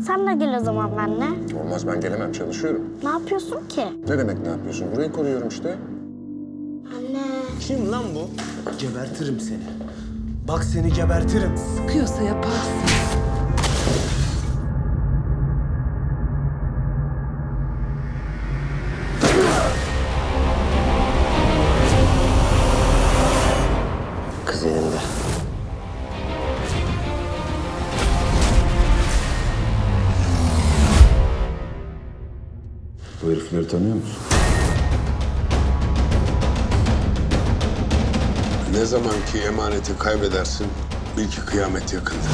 Sen de gel o zaman benimle. Olmaz, ben gelemem, çalışıyorum. Ne yapıyorsun ki? Ne demek ne yapıyorsun? Burayı koruyorum işte. Anne. Kim lan bu? Gebertirim seni. Bak seni gebertirim. Sıkıyorsa yaparsın. Kız elinde. Bu herifleri tanıyor musun? Ne zaman ki emaneti kaybedersin, bil ki kıyamet yakındır.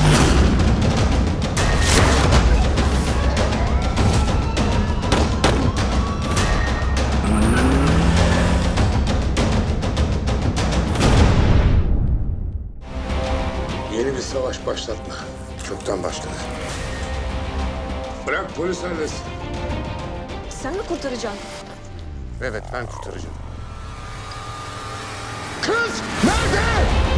Yeni bir savaş başlatma. Çoktan başladı. Bırak polis halletsin. Sen mi kurtaracaksın? Evet, ben kurtaracağım. Kız nerede?